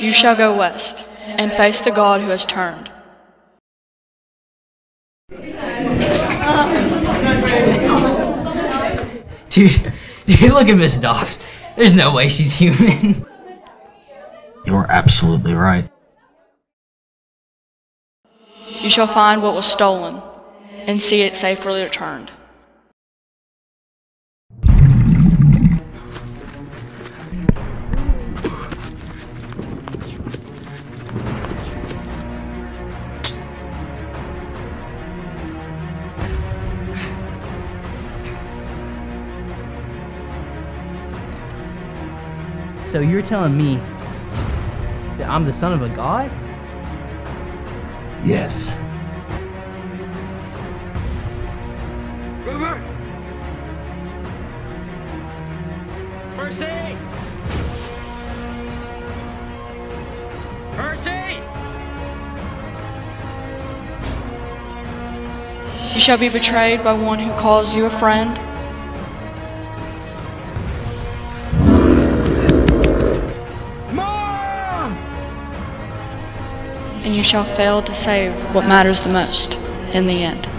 You shall go west, and face the God who has turned. Dude, look at Miss Dobbs. There's no way she's human. You're absolutely right. You shall find what was stolen, and see it safely returned. So you're telling me that I'm the son of a god? Yes. River! Percy! Percy! You shall be betrayed by one who calls you a friend, Mom! and you shall fail to save what matters the most in the end.